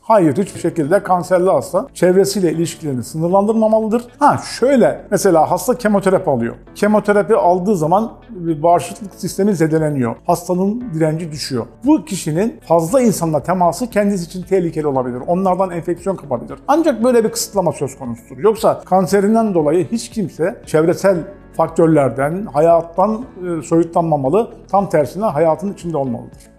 Hayır, hiçbir şekilde kanserli hasta çevresiyle ilişkilerini sınırlandırmamalıdır. Şöyle, mesela hasta kemoterapi alıyor. Kemoterapi aldığı zaman bağışıklık sistemi zedeleniyor. Hastanın direnci düşüyor. Bu kişinin fazla insanla teması kendisi için tehlikeli olabilir. Onlardan enfeksiyon kapabilir. Ancak böyle bir kısıtlama söz konusudur. Yoksa kanserinden dolayı hiç kimse çevresel faktörlerden, hayattan soyutlanmamalı. Tam tersine hayatın içinde olmalıdır.